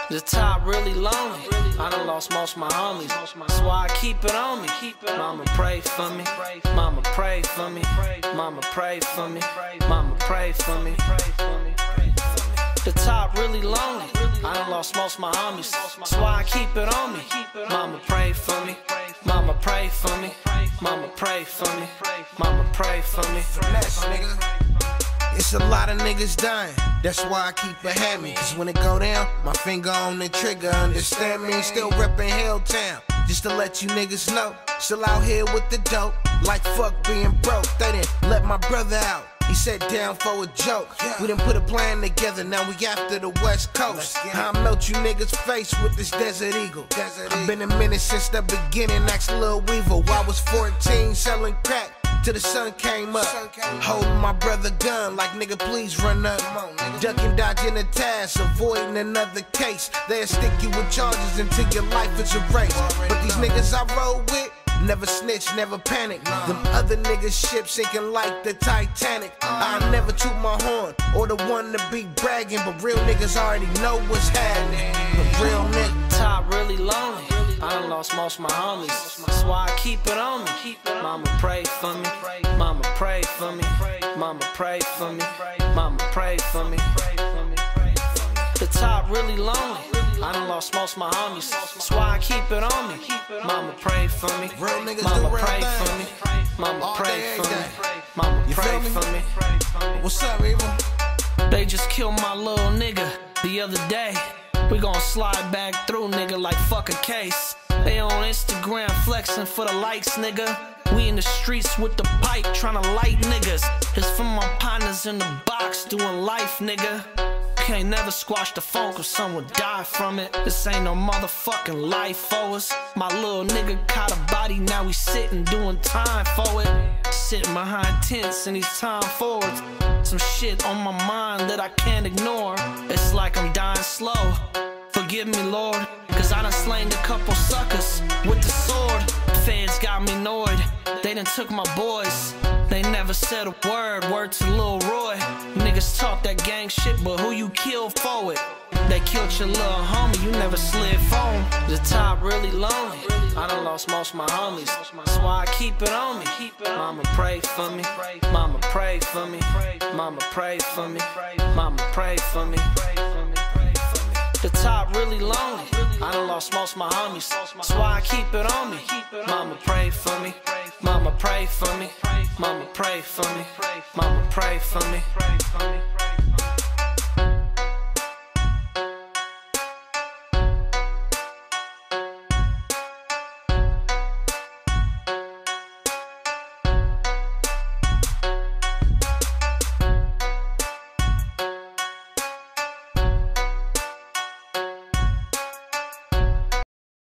The top really lonely. I done lost most of my homies. That's why I keep it on me. Mama pray for me. Mama pray for me. Mama pray for me. Mama pray for me. The top really lonely. I done lost most of my homies. That's why I keep it on me. Mama pray for me. Mama pray for me. Mama pray for me. Mama pray for me. Finesse, nigga. It's a lot of niggas dying, that's why I keep it heavy. Cause when it go down, my finger on the trigger, understand me? Still reppin' Helltown, just to let you niggas know. Still out here with the dope, like fuck being broke. They didn't let my brother out, he sat down for a joke. We done put a plan together, now we after the West Coast. I'll melt you niggas' face with this Desert Eagle. I've been a minute since the beginning, ask Lil Weevil. I was 14 selling crack till the sun came up, holding my brother gun like nigga please run up. Ducking, dodging a task, avoiding another case. They'll stick you with charges until your life is erased. But these niggas I roll with never snitch, never panic. Them other niggas ship sinking like the Titanic. I never toot my horn or the one to be bragging, but real niggas already know what's happening. The real nigga. Top really lonely. I done lost most of my homies. That's why I keep it on me. Mama pray for me. Mama pray for me. Mama pray for me. Mama pray for me. The top really lonely. I done lost most of my homies. That's why I keep it on me. Mama pray for me. Mama pray for me. Mama pray for me. Mama pray for me. What's up, Evil? They just killed my little nigga the other day. We gon' slide back through, nigga, like fuck a case. They on Instagram flexing for the likes, nigga. We in the streets with the pipe tryna light niggas. It's from my partners in the box doing life, nigga. Can't never squash the funk or someone die from it. This ain't no motherfucking life for us. My little nigga caught a body, now we sitting doing time for it. Sitting behind tents in these time forwards. Some shit on my mind that I can't ignore. It's like I'm dying slow. Forgive me, Lord, cause I done slain a couple suckers with the sword. Feds got me annoyed, they done took my boys. They never said a word to Lil Roy. Niggas talk that gang shit, but who you killed for it? They killed your little homie, you never slid phone. The top really lonely. I done lost most of my homies. That's why I keep it on me. Mama pray for me. Mama pray for me. Mama pray for me. Mama pray for me. The top really lonely. I done lost most of my homies. That's why I keep it on me. Mama pray for me. Mama pray for me. Mama pray for me. Mama pray for me.